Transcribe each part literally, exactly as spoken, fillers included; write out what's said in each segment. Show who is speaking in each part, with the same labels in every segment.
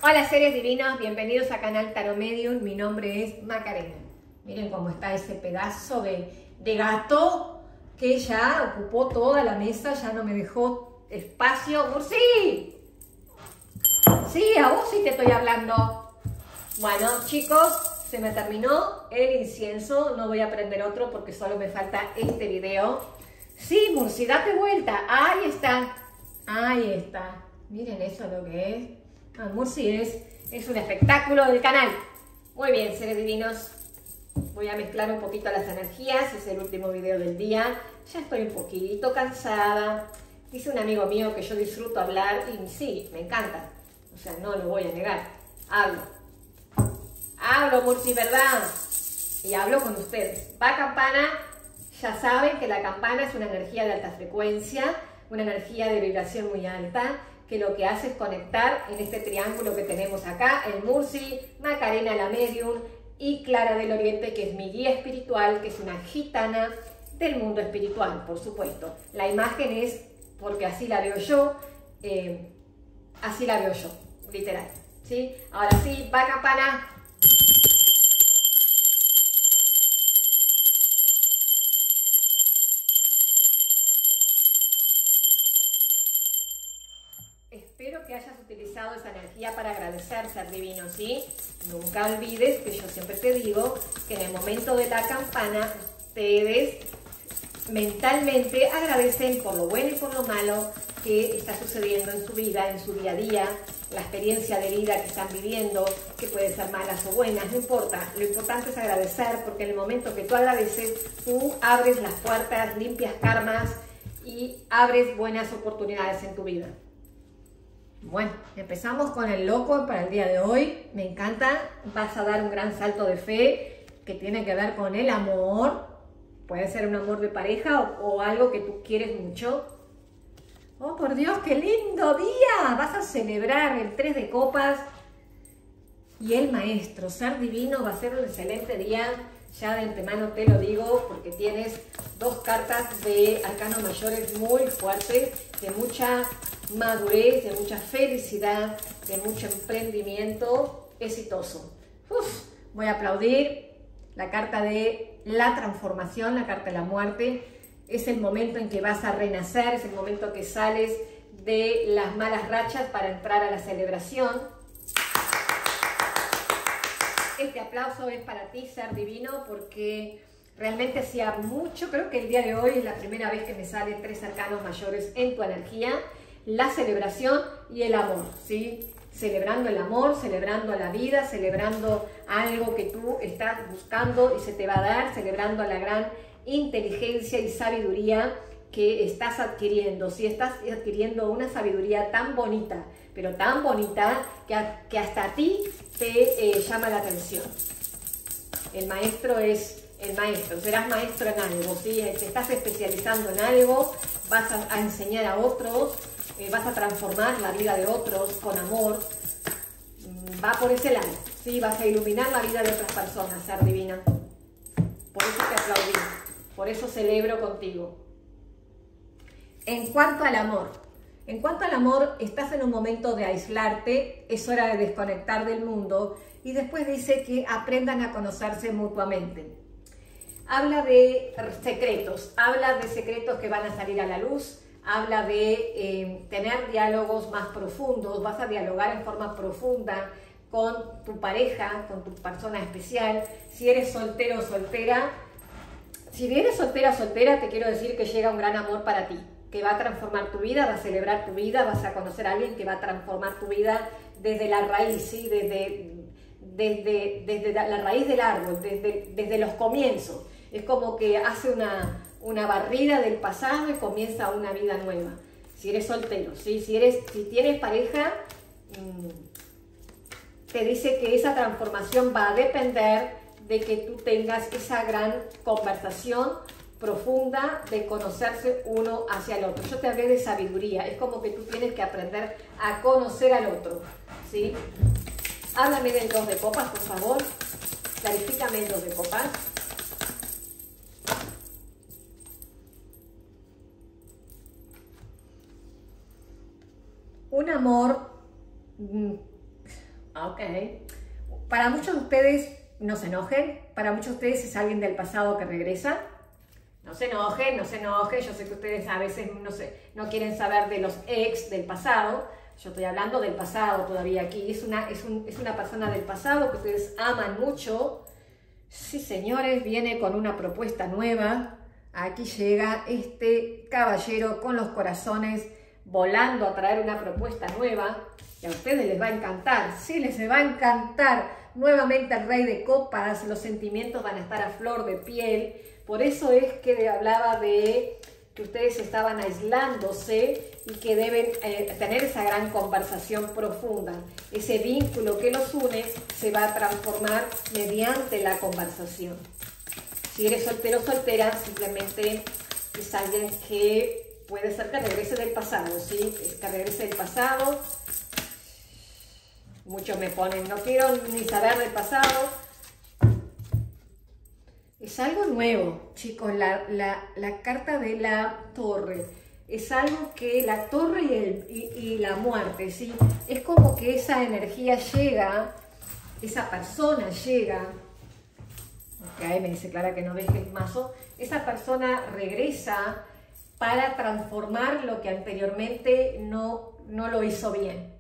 Speaker 1: Hola seres divinos, bienvenidos a Canal Tarot Medium, mi nombre es Macarena. Miren cómo está ese pedazo de, de gato que ya ocupó toda la mesa, ya no me dejó espacio. ¡Murci! Sí, a vos sí te estoy hablando. Bueno, chicos, se me terminó el incienso, no voy a prender otro porque solo me falta este video. Sí, Murci, date vuelta, ahí está, ahí está. Miren eso lo que es. Ah, Murci es, es un espectáculo del canal. Muy bien, seres divinos. Voy a mezclar un poquito las energías. Es el último video del día. Ya estoy un poquito cansada. Dice un amigo mío que yo disfruto hablar y sí, me encanta. O sea, no lo voy a negar. Hablo. Hablo, Murci, ¿verdad? Y hablo con ustedes. Va campana. Ya saben que la campana es una energía de alta frecuencia, una energía de vibración muy alta, que lo que hace es conectar en este triángulo que tenemos acá, el Murci, Macarena la Medium y Clara del Oriente, que es mi guía espiritual, que es una gitana del mundo espiritual, por supuesto. La imagen es porque así la veo yo, eh, así la veo yo, literal, ¿sí? Ahora sí, va campana. Espero que hayas utilizado esa energía para agradecer, ser divino, ¿sí? Nunca olvides que yo siempre te digo que en el momento de la campana, ustedes mentalmente agradecen por lo bueno y por lo malo que está sucediendo en su vida, en su día a día, la experiencia de vida que están viviendo, que pueden ser malas o buenas, no importa. Lo importante es agradecer, porque en el momento que tú agradeces, tú abres las puertas, limpias karmas y abres buenas oportunidades en tu vida. Bueno, empezamos con el loco para el día de hoy. Me encanta. Vas a dar un gran salto de fe que tiene que ver con el amor. Puede ser un amor de pareja o, o algo que tú quieres mucho. ¡Oh, por Dios, qué lindo día! Vas a celebrar el tres de copas y el maestro. Ser divino va a ser un excelente día. Ya de antemano te lo digo porque tienes dos cartas de arcanos mayores muy fuertes, de mucha madurez, de mucha felicidad, de mucho emprendimiento exitoso. Uf, voy a aplaudir la carta de la transformación, la carta de la muerte. Es el momento en que vas a renacer, es el momento que sales de las malas rachas para entrar a la celebración. Este aplauso es para ti, ser divino, porque realmente hacía mucho, creo que el día de hoy es la primera vez que me salen tres arcanos mayores en tu energía. La celebración y el amor, ¿sí? Celebrando el amor, celebrando la vida, celebrando algo que tú estás buscando y se te va a dar, celebrando la gran inteligencia y sabiduría que estás adquiriendo, ¿sí? Estás adquiriendo una sabiduría tan bonita, pero tan bonita que, a, que hasta a ti te eh, llama la atención. El maestro es el maestro, serás maestro en algo, ¿sí? Te estás especializando en algo, vas a, a enseñar a otros, eh, vas a transformar la vida de otros con amor, va por ese lado, ¿sí? Vas a iluminar la vida de otras personas, ser divina. Por eso te aplaudí, por eso celebro contigo. En cuanto al amor, en cuanto al amor, estás en un momento de aislarte, es hora de desconectar del mundo y después dice que aprendan a conocerse mutuamente. Habla de secretos, habla de secretos que van a salir a la luz, habla de eh, tener diálogos más profundos, vas a dialogar en forma profunda con tu pareja, con tu persona especial. Si eres soltero o soltera, si eres soltera o soltera, te quiero decir que llega un gran amor para ti, que va a transformar tu vida, va a celebrar tu vida, vas a conocer a alguien que va a transformar tu vida desde la raíz, ¿sí? desde, desde, desde la raíz del árbol, desde, desde los comienzos. Es como que hace una, una barrida del pasado y comienza una vida nueva. Si eres soltero, ¿sí? si, eres, si tienes pareja, mmm, te dice que esa transformación va a depender de que tú tengas esa gran conversación profunda de conocerse uno hacia el otro. Yo te hablé de sabiduría, es como que tú tienes que aprender a conocer al otro, ¿sí? Háblame del dos de copas, por favor. Clarifícame el dos de copas. Un amor Ok. Para muchos de ustedes, no se enojen. Para muchos de ustedes es alguien del pasado que regresa. No se enojen, no se enojen. Yo sé que ustedes a veces no, sé, no quieren saber de los ex del pasado. Yo estoy hablando del pasado todavía aquí. Es una, es, un, es una persona del pasado que ustedes aman mucho. Sí, señores, viene con una propuesta nueva. Aquí llega este caballero con los corazones volando a traer una propuesta nueva. Y a ustedes les va a encantar. Sí, les va a encantar. Nuevamente el Rey de Copas. Los sentimientos van a estar a flor de piel. Por eso es que hablaba de que ustedes estaban aislándose y que deben eh, tener esa gran conversación profunda. Ese vínculo que los une se va a transformar mediante la conversación. Si eres soltero o soltera, simplemente es alguien que puede ser que regrese del pasado, ¿sí? Es que regrese del pasado. Muchos me ponen, no quiero ni saber del pasado. Es algo nuevo, chicos, la, la, la carta de la torre. Es algo que la torre y, el, y, y la muerte, ¿sí? Es como que esa energía llega, esa persona llega. Ok, me dice Clara que no dejes mazo. Esa persona regresa para transformar lo que anteriormente no, no lo hizo bien.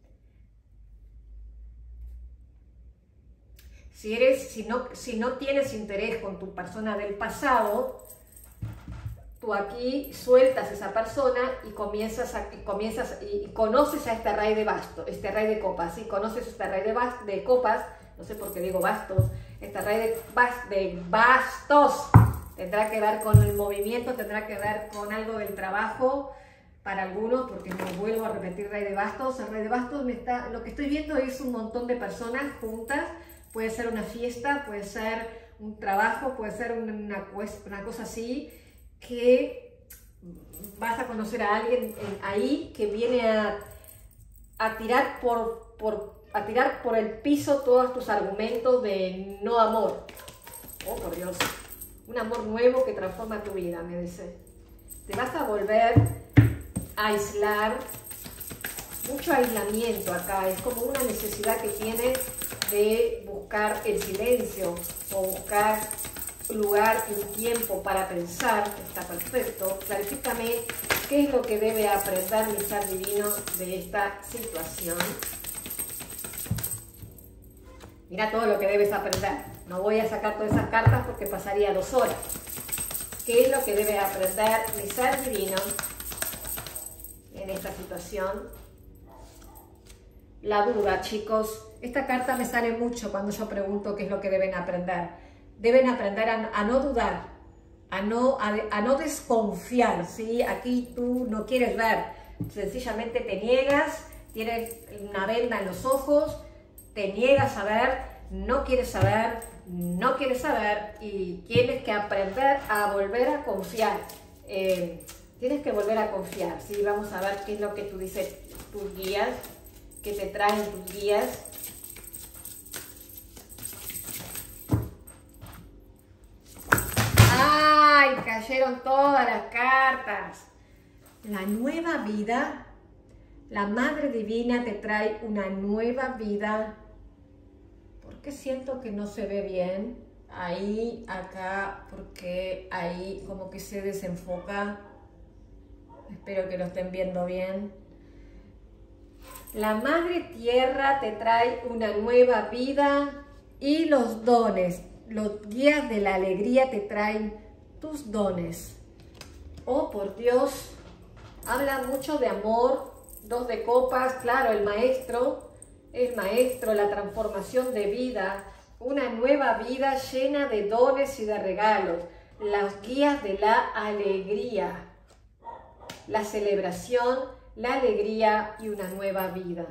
Speaker 1: Si, eres, si, no, si no tienes interés con tu persona del pasado, tú aquí sueltas a esa persona y comienzas, a, y, comienzas y conoces a este rey de bastos, este rey de copas, ¿sí? Conoces a este rey de, bas, de copas, no sé por qué digo bastos, este rey de, bas, de bastos, tendrá que ver con el movimiento, tendrá que ver con algo del trabajo para algunos, porque no vuelvo a repetir rey de bastos. El rey de bastos me está, lo que estoy viendo es un montón de personas juntas. Puede ser una fiesta, puede ser un trabajo, puede ser una, una cosa así, que vas a conocer a alguien ahí que viene a, a, tirar por, por, a tirar por el piso todos tus argumentos de no amor. Oh, por Dios. Un amor nuevo que transforma tu vida, me dice. Te vas a volver a aislar. Mucho aislamiento acá. Es como una necesidad que tienes de buscar el silencio o buscar lugar y tiempo para pensar. Está perfecto. Clarifícame qué es lo que debe aprender mi ser divino de esta situación. Mira todo lo que debes aprender. No voy a sacar todas esas cartas porque pasaría dos horas. ¿Qué es lo que debe aprender mi ser divino en esta situación? La duda, chicos. Esta carta me sale mucho cuando yo pregunto qué es lo que deben aprender. Deben aprender a, a no dudar, a no, a, a no desconfiar, ¿sí? Aquí tú no quieres ver, sencillamente te niegas, tienes una venda en los ojos, te niegas a ver, no quieres saber, no quieres saber y tienes que aprender a volver a confiar. Eh, tienes que volver a confiar, ¿sí? Vamos a ver qué es lo que tú dices, tus guías, que te traen tus guías. ¡Ay! Cayeron todas las cartas. La nueva vida. La Madre Divina te trae una nueva vida. ¿Por qué siento que no se ve bien? Ahí, acá, porque ahí como que se desenfoca. Espero que lo estén viendo bien. La Madre Tierra te trae una nueva vida y los dones, los guías de la alegría te traen tus dones. Oh, por Dios, habla mucho de amor, dos de copas, claro, el maestro, el maestro, la transformación de vida, una nueva vida llena de dones y de regalos, las guías de la alegría, la celebración, la alegría y una nueva vida.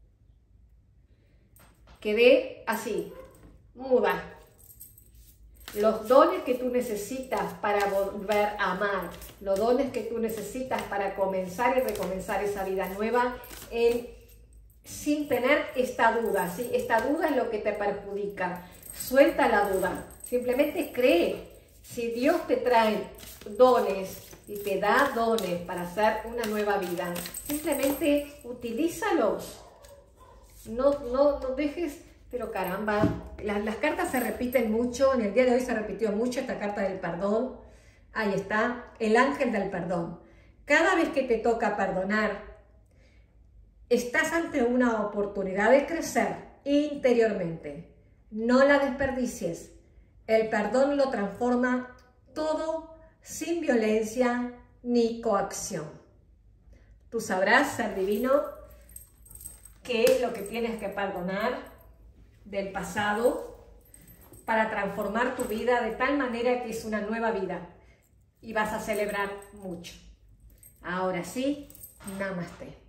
Speaker 1: Quedé así, muda. Los dones que tú necesitas para volver a amar, los dones que tú necesitas para comenzar y recomenzar esa vida nueva en, sin tener esta duda, ¿sí? Esta duda es lo que te perjudica. Suelta la duda, simplemente cree. Si Dios te trae dones y te da dones para hacer una nueva vida, simplemente utilízalos. No, no, no dejes, pero caramba, las, las cartas se repiten mucho, en el día de hoy se repitió mucho esta carta del perdón. Ahí está, el ángel del perdón. Cada vez que te toca perdonar, estás ante una oportunidad de crecer interiormente. No la desperdicies. El perdón lo transforma todo sin violencia ni coacción. Tú sabrás, ser divino, qué es lo que tienes que perdonar del pasado para transformar tu vida de tal manera que es una nueva vida y vas a celebrar mucho. Ahora sí, namaste.